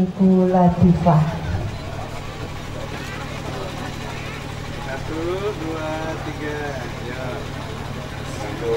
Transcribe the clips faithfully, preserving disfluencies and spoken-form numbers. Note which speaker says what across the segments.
Speaker 1: Ibu Latifah.
Speaker 2: Satu, dua, tiga, ya. Satu.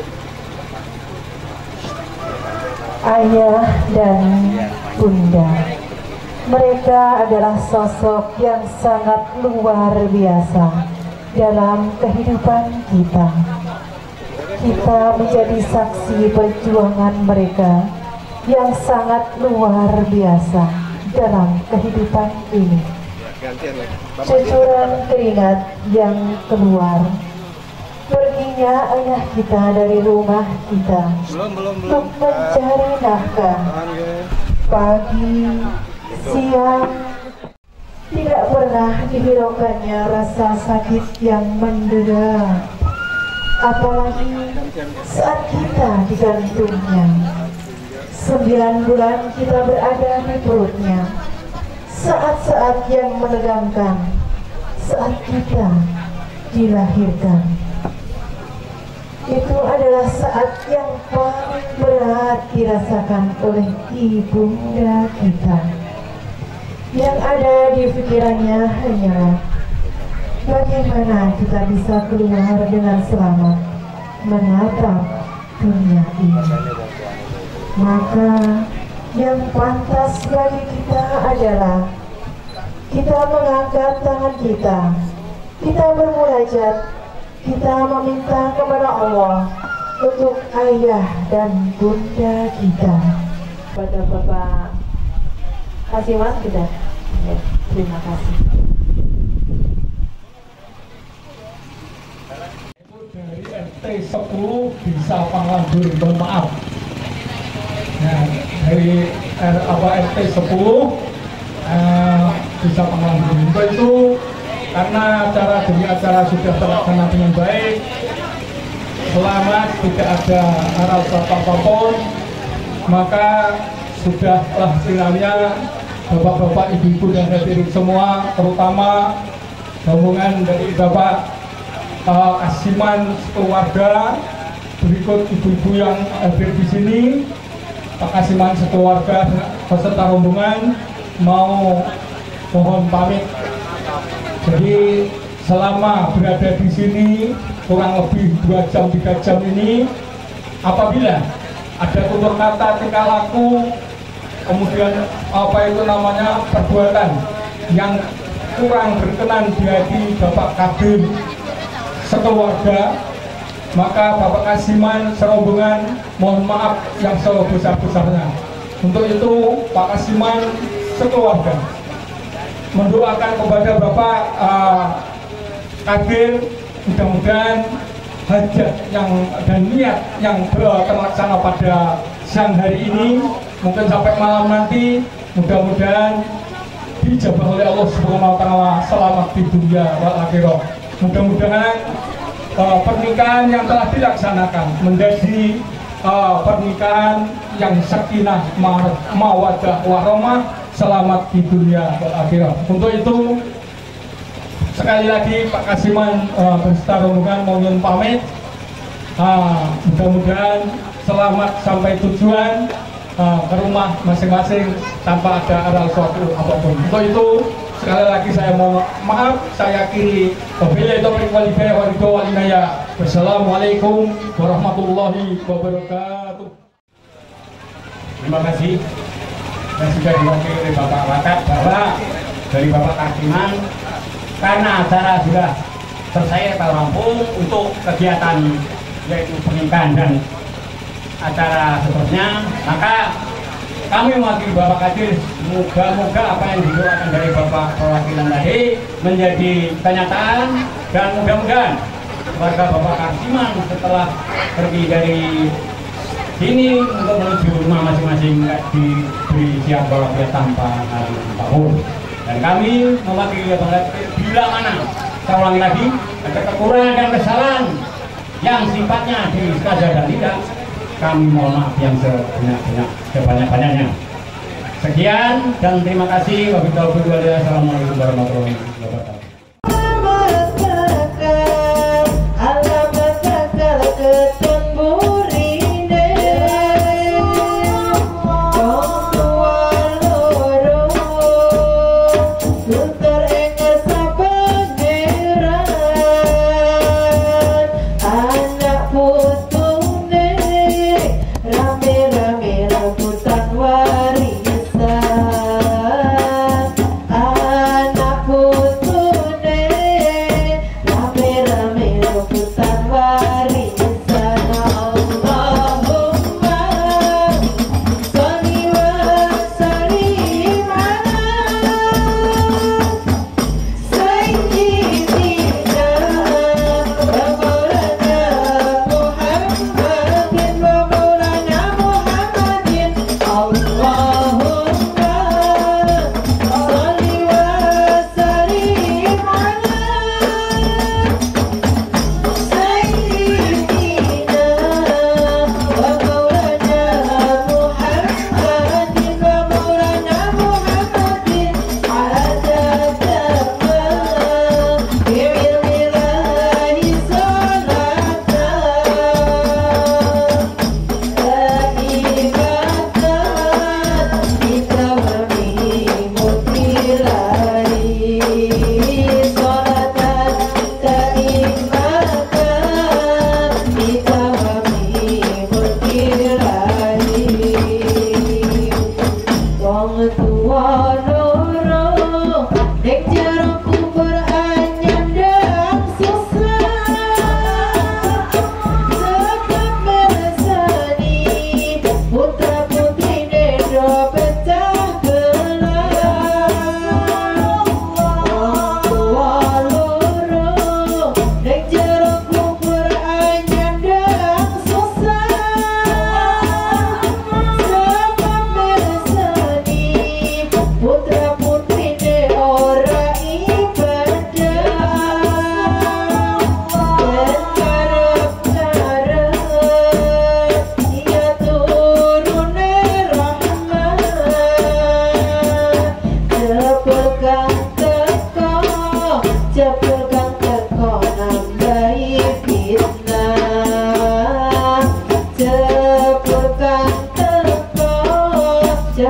Speaker 1: Ayah dan Bunda, mereka adalah sosok yang sangat luar biasa dalam kehidupan kita. Kita menjadi saksi perjuangan mereka yang sangat luar biasa dalam kehidupan ini. Cucuran keringat yang keluar, perginya ayah kita dari rumah kita untuk mencari nafkah. Pagi, siang, tidak pernah dihiraukannya rasa sakit yang mendera, apalagi saat kita digantungnya. Sembilan bulan kita berada di perutnya, saat-saat yang menegangkan, saat kita dilahirkan. Itu adalah saat yang paling berat dirasakan oleh ibunda kita. Yang ada di pikirannya hanyalah bagaimana kita bisa keluar dengan selamat menatap dunia ini. Maka yang pantas bagi kita adalah kita mengangkat tangan kita, kita bermunajat, kita meminta kepada Allah untuk ayah dan bunda kita. Pada Bapak Kasiman kita, ya, terima kasih.
Speaker 3: Itu dari R T sepuluh bisa Panglandur, mohon maaf. Nah, dari R, apa, R T sepuluh uh, bisa Panglandur. Untuk itu karena acara demi acara sudah terlaksana dengan baik, selamat, tidak ada hal apapun, maka sudahlah kiranya Bapak-bapak, ibu-ibu dan hadirin semua, terutama gabungan dari Bapak uh, Kasiman sekeluarga, berikut ibu-ibu yang hadir di sini, Pak Kasiman sekeluarga beserta rombongan mau mohon pamit. Jadi selama berada di sini kurang lebih dua jam tiga jam ini, apabila ada tutur kata, tingkah laku, kemudian apa itu namanya perbuatan yang kurang berkenan di hati Bapak Kadir sekeluarga, maka Bapak Kasiman serombongan mohon maaf yang sebesar-besarnya. Untuk itu Pak Kasiman sekeluarga mendoakan kepada Bapak uh, Kadir, mudah-mudahan hajat yang dan niat yang terlaksana pada siang hari ini, mungkin sampai malam nanti, mudah-mudahan dijabah oleh Allah Subhanahu wa Ta'ala selamat di dunia wal akhirah. Mudah-mudahan uh, pernikahan yang telah dilaksanakan menjadi uh, pernikahan yang sakinah, mawaddah, warahmah, selamat di dunia wal akhirah. Untuk itu sekali lagi Pak Kasiman uh, beserta rombongan mohon pamit. Uh, mudah-mudahan selamat sampai tujuan uh, ke rumah masing-masing tanpa ada aral suatu apapun. Untuk itu sekali lagi saya mohon maaf, saya akhiri. Wabillahi taufiq wal hidayah wal ridho wal inayah. Wassalamualaikum warahmatullahi wabarakatuh.
Speaker 4: Terima kasih. Dan sudah diwakili oleh Bapak Wakat bahwa dari Bapak Kasiman, karena acara sudah selesai atau rampung untuk kegiatan yaitu pernikahan dan acara seterusnya, maka kami mewakili Bapak Kadir, moga-moga apa yang didoakan dari Bapak perwakilan tadi menjadi kenyataan, dan mudah-mudahan keluarga Bapak Kasiman setelah pergi dari sini untuk menuju rumah masing-masing diberi siap walafiat tanpa hari tahun. Dan kami mewakili Bapak Kadir, bila mana saya ulangi lagi ada kekurangan dan kesalahan yang sifatnya disengaja dan tidak, kami mohon maaf yang sebanyak-banyak sebanyak-banyaknya. Sekian dan terima kasih. Wabillahi Assalamualaikum warahmatullahi wabarakatuh.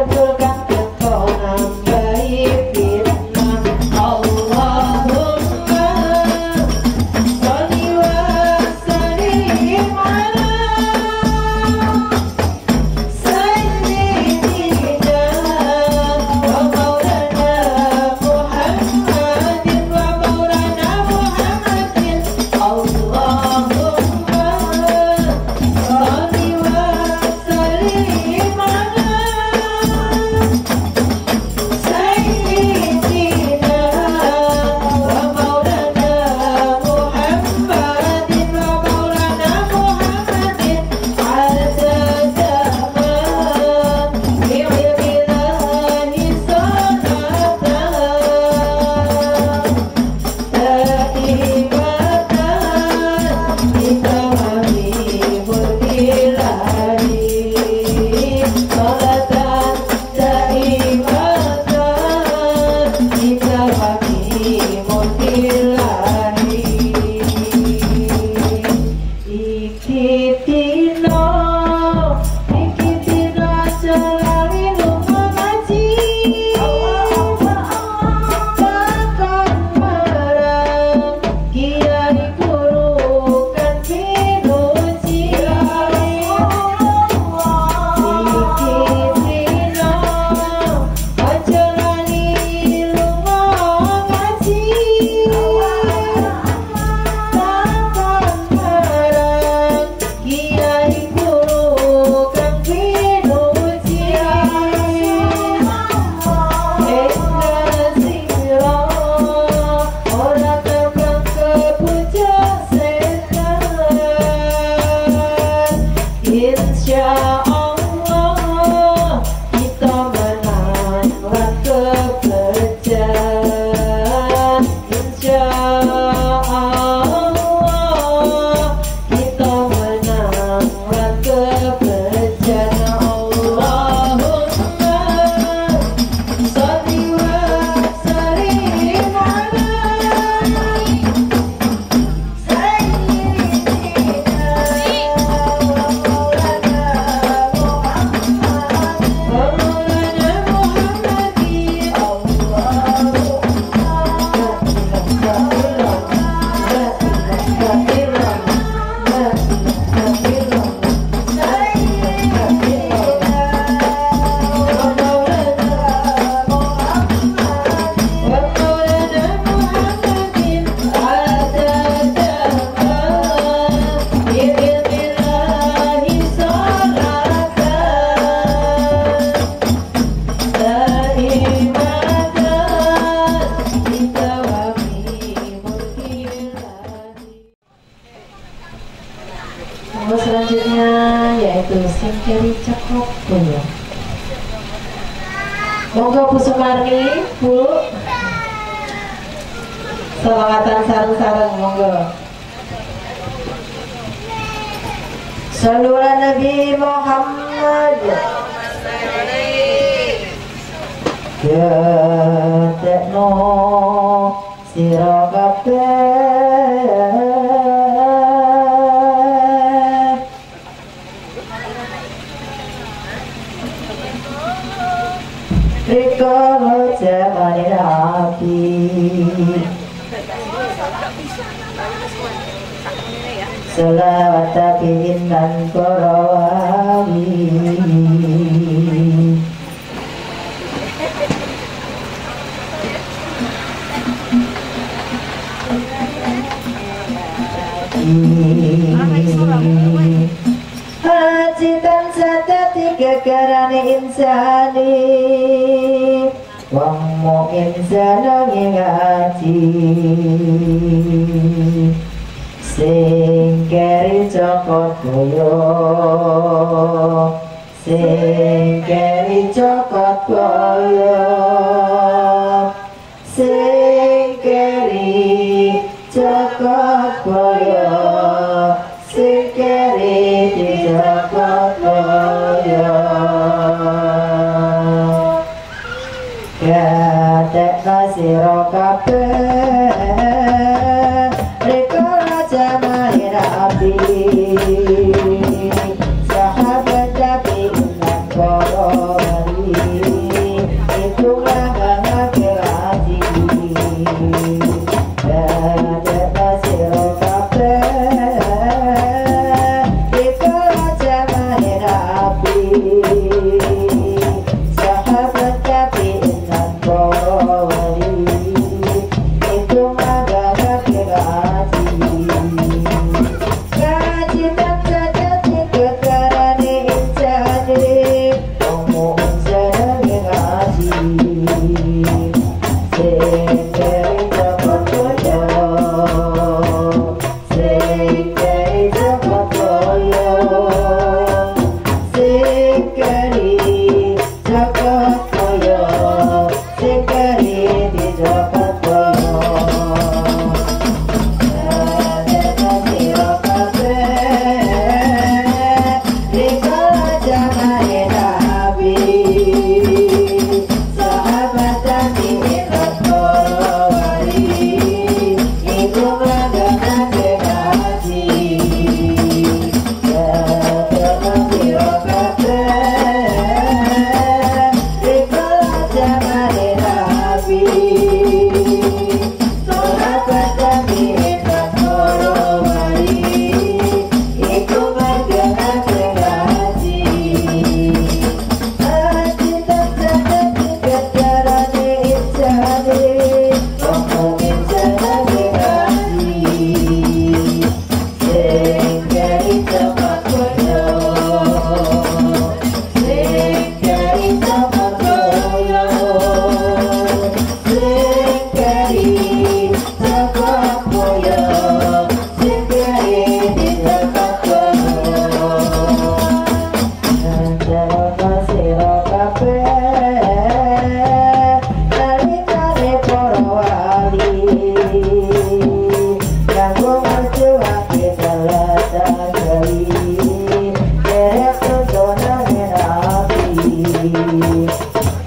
Speaker 1: kabulkan engkau nambahi fitnah. Allahumma sholli wa sallim ala sayyidina wa maulana Muhammadin wa maulana Muhammadin. Allahumma sholli wa sallim ala sayyidina wa maulana Muhammadin wa maulana Muhammadin. Adada ma bi'ilmillahi salatan daimatan bitawami mulkilahi. Salatan daimatan bitawami mulkilahi. Ikitino ikitino jalali lunga ngaji takon marang kiai guru kan pinuji. Ikitino jalali lunga ngaji takon marang kiai guru kan pinuji. Enggal sira ora tekan kepuja setan. Insyaallah kita menang lan kebejan. Insyaallah kita menang lan kebejan. Allahumma sholli wa sallim ala sayyidina wa maulana Muhammadin. Nomor selanjutnya yaitu Singkeri Cekok Boyo. Monggo Bu Sumarni, Bu. Selawatan sareng-sareng monggo. Shallu ala Nabi Muhammad. Ya tekno sira kabeh rikala jamane Nabi. Selawat tabiin dan para wali. Haji tansah dadi gegarane insani, wong mukmin senenge ngaji. Singkeri Cokot Boyo, Singkeri Cokot Boyo, Singkeri Cokot Boyo, Singkeri Cokot Boyo. Gatekna sira kabeh rikala jamane Nabi, sahabat Nabi lan para wali.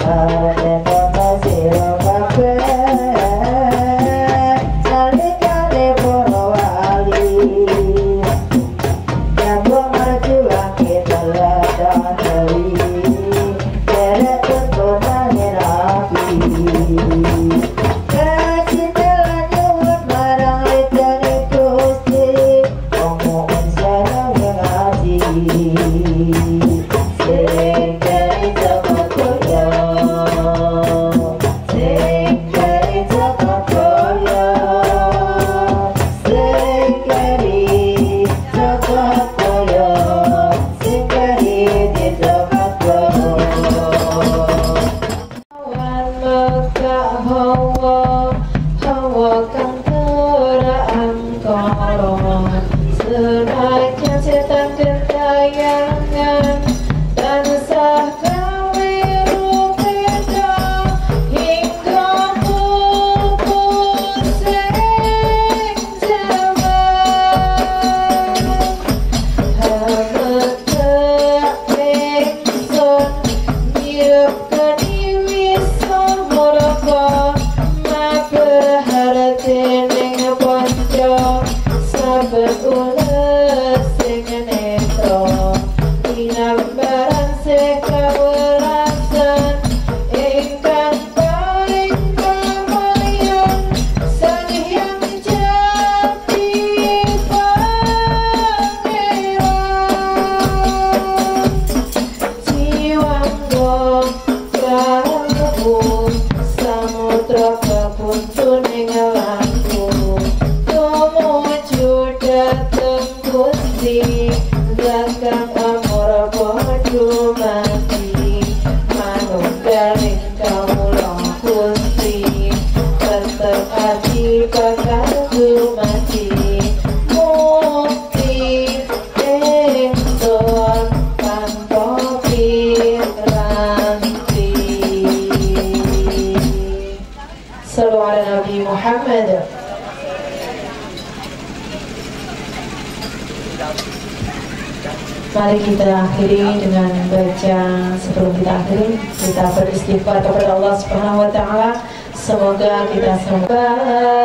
Speaker 1: Mari kita akhiri dengan baca, sebelum kita akhiri kita beristighfar kepada Allah Subhanahu wa taala. Semoga kita semua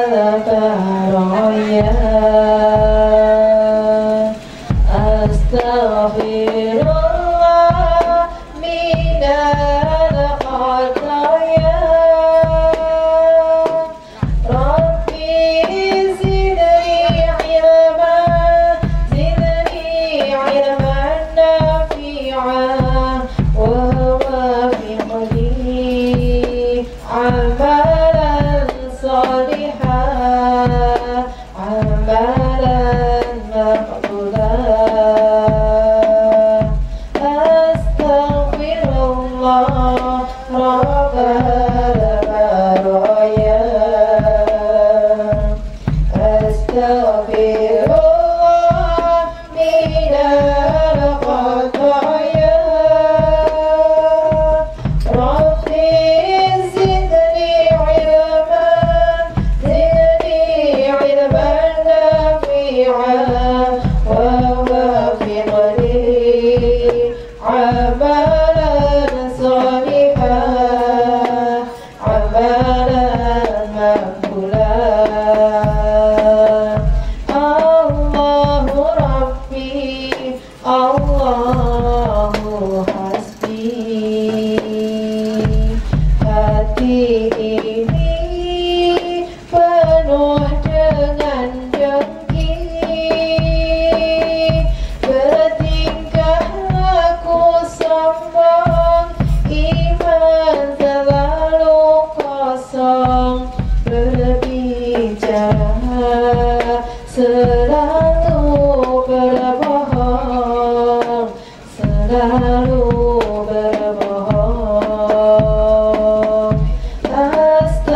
Speaker 1: ya astaghfirullah minal khataya Rabbi zidni ilman zidni ilman nafi'an ووافقني عملا صالحا عملا مقبولا أستغفر الله رب البرايا أستغفر الله من الخطايا ربي زدني علما زدني علما نافعا ووفقني عملا صالحا عملا مقبولا الله ربي الله hasbi hati ini penuh dengan dengki bertingkah laku sombong iman selalu kosong berbicara selalu berbohong selalu berbohong. Astaghfirullah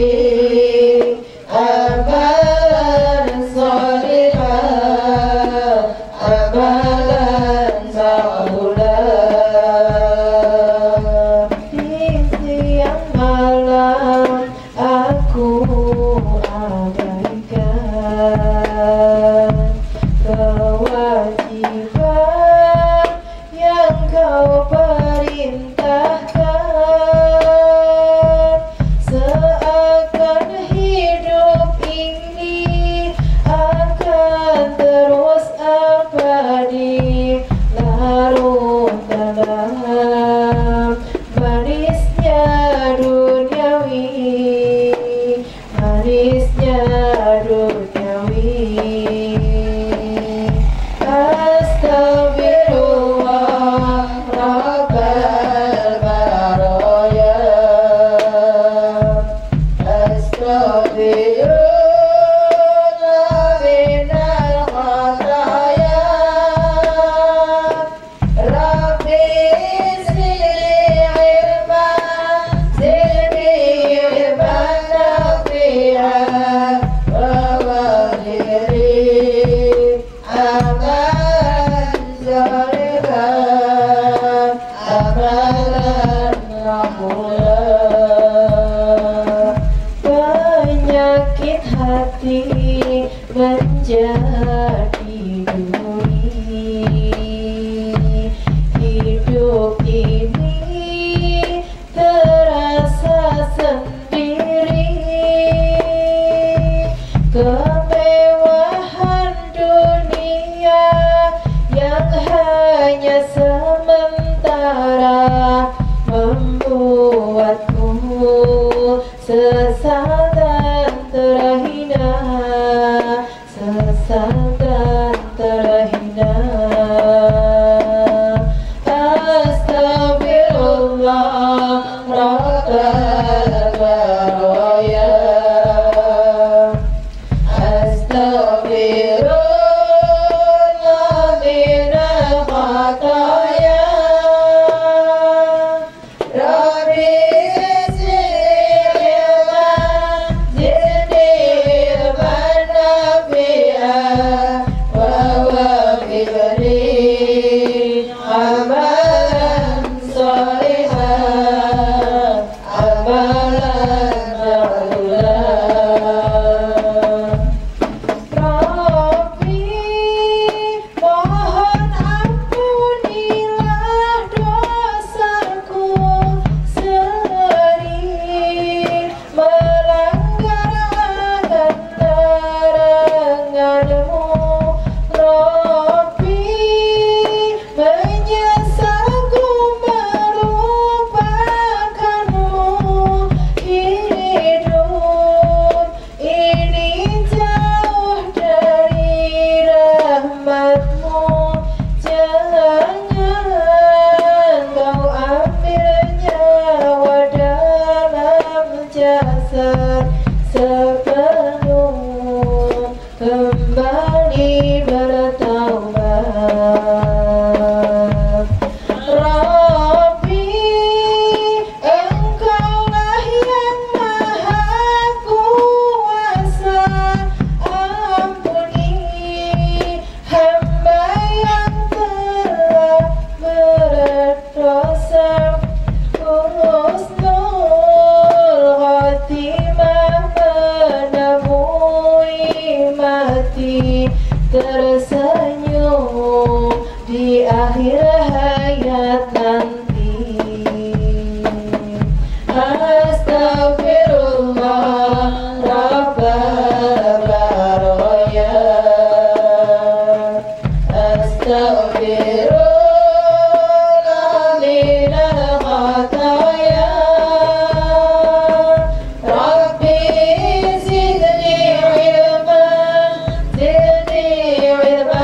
Speaker 1: With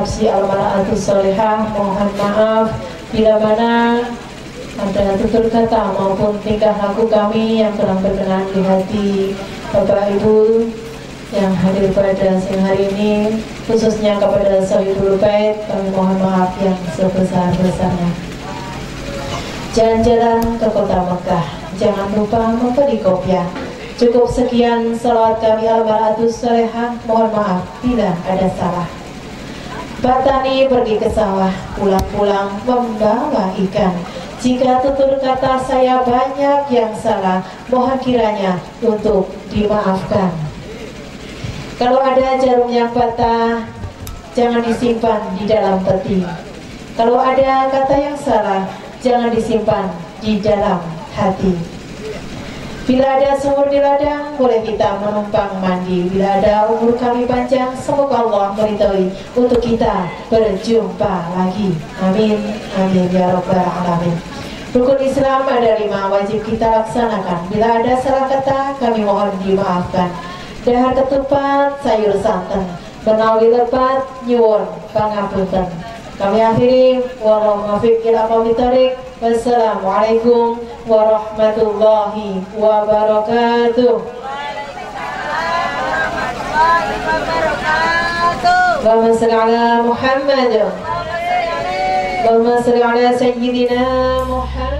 Speaker 1: nafsi al-mar'atus solehah. Mohon maaf bila mana ada tutur kata maupun tingkah laku kami yang kurang berkenan di hati Bapak Ibu yang hadir pada siang hari ini, khususnya kepada Sohibul Bait, kami mohon maaf yang sebesar-besarnya. Jalan-jalan ke kota Mekah, jangan lupa membeli kopiah. Cukup sekian salawat kami al-mar'atus solehah. Mohon maaf bila ada salah. Pak Tani pergi ke sawah, pulang-pulang membawa ikan. Jika tutur kata saya banyak yang salah, mohon kiranya untuk dimaafkan. Kalau ada jarum yang patah, jangan disimpan di dalam peti. Kalau ada kata yang salah, jangan disimpan di dalam hati. Bila ada sumur di ladang, boleh kita menumpang mandi. Bila ada umur kami panjang, semoga Allah meridhoi untuk kita berjumpa lagi. Amin, amin ya rabbal alamin. Rukun Islam ada lima, wajib kita laksanakan. Bila ada salah kata, kami mohon dimaafkan. Dahar ketupat, sayur santan, menawi lepat, nyuwun pangapunten. Kami akhiri, wallahu muwaffiq ila aqwamit thoriq. Wassalamualaikum warahmatullahi wabarakatuh. Allahumma shalli ala Muhammad. Allahumma shalli ala sayyidina Muhammad.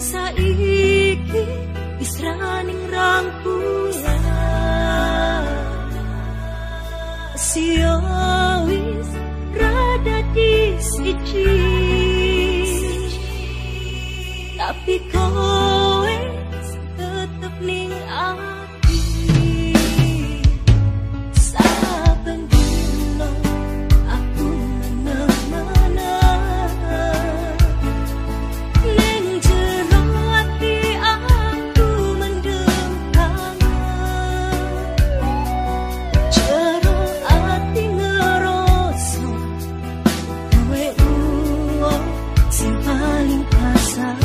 Speaker 5: saiki wis raning rangkulan sia wis rada disiji tapi kowe tetep ning ati saben dina aku menang-menang ning jero ati aku mendem kangen jero ati ngeroso kowe uang sing paling kasar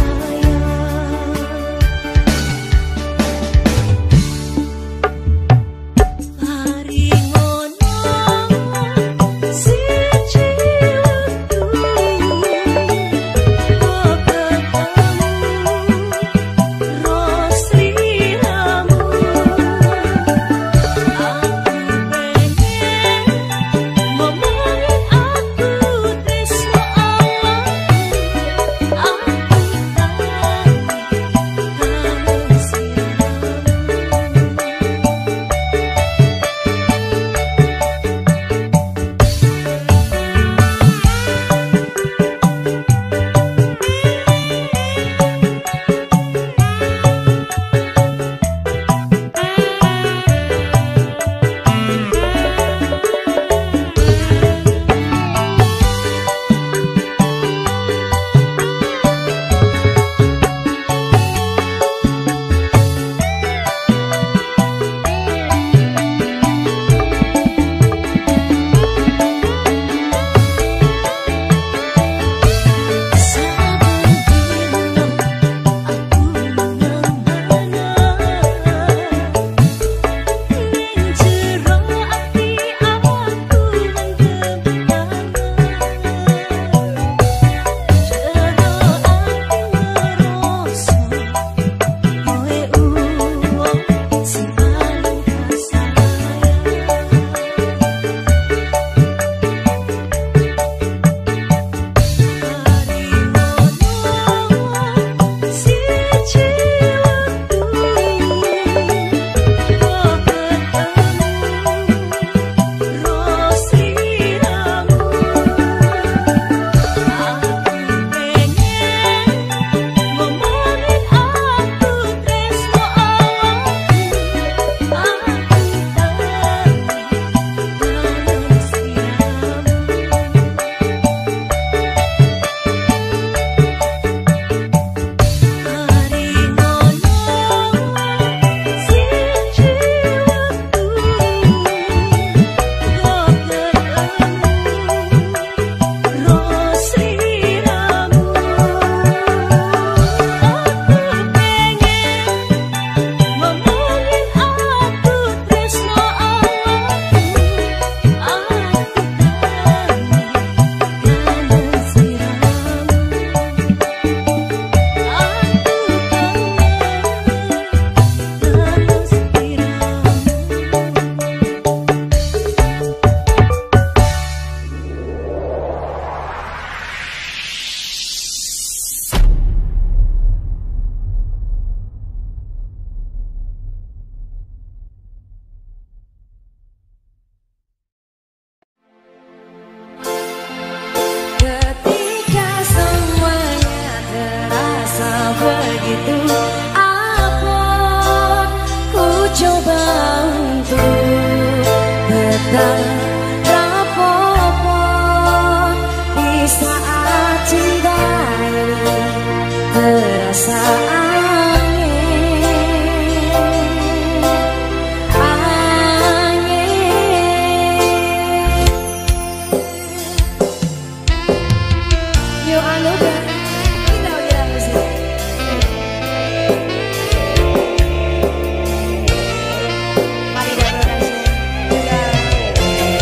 Speaker 6: Mari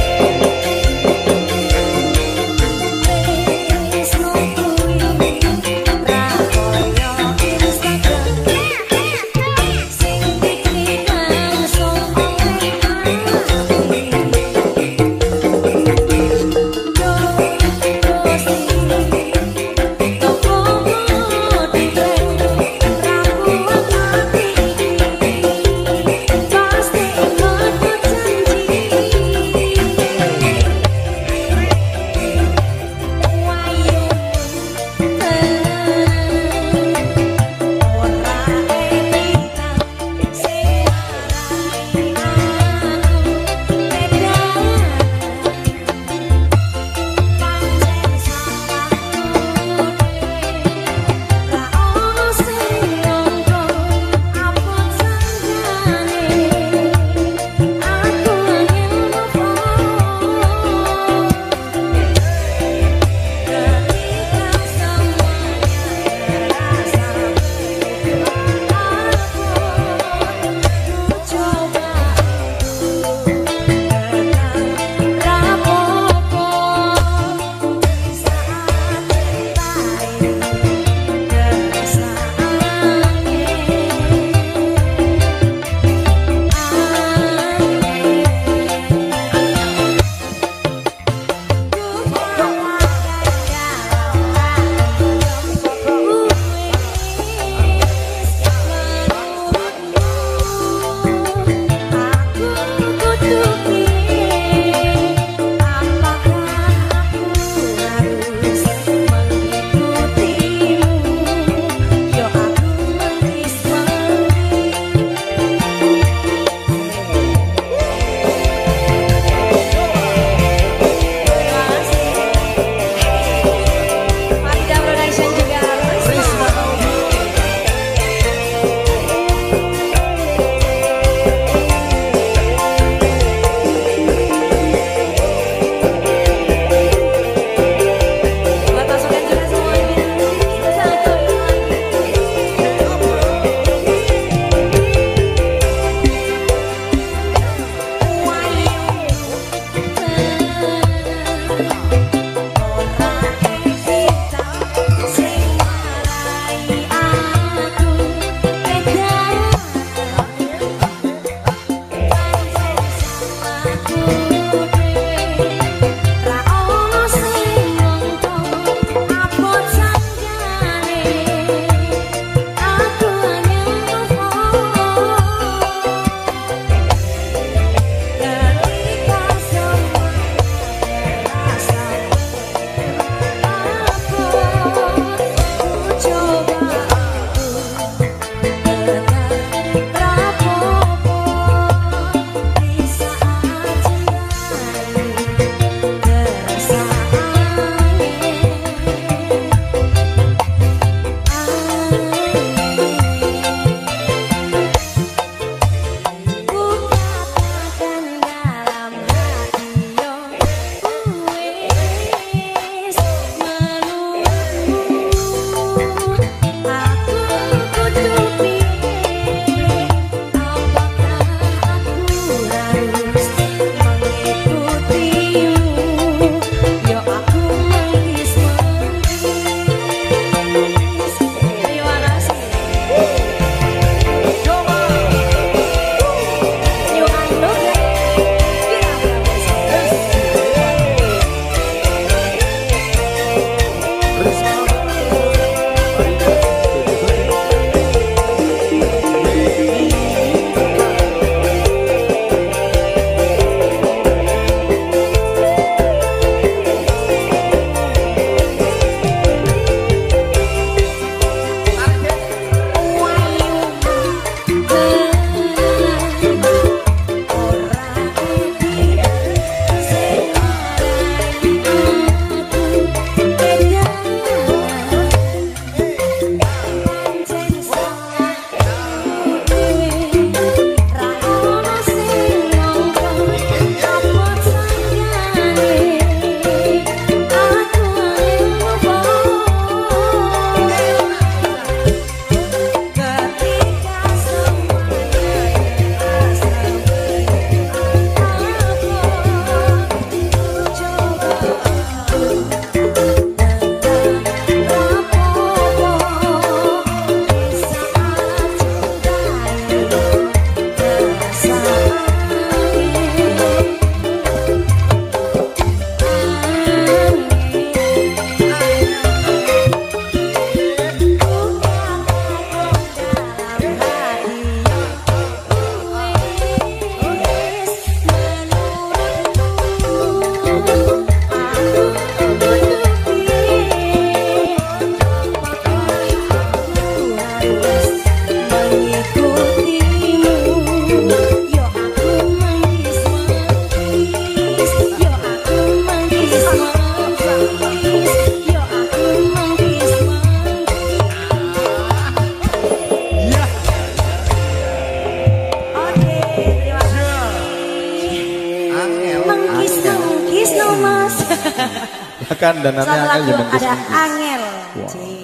Speaker 2: Bahkan danannya
Speaker 5: Satu
Speaker 2: akan
Speaker 5: lagu
Speaker 2: Juventus
Speaker 5: ada
Speaker 2: mungkin.
Speaker 5: Angel.
Speaker 2: Wow.
Speaker 5: Cih.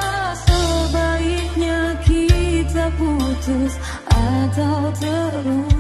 Speaker 6: Apakah sebaiknya kita putus atau terus?